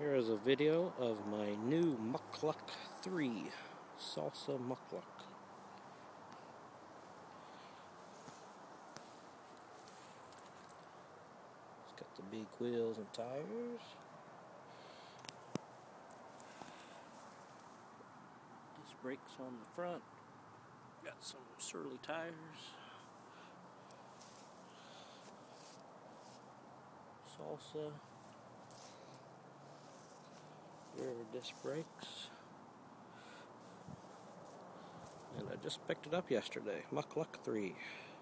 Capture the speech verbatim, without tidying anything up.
Here is a video of my new Mukluk three Salsa Mukluk. It's got the big wheels and tires. Disc brakes on the front. Got some surly tires. Salsa. Rear disc brakes. And I just picked it up yesterday. Mukluk three.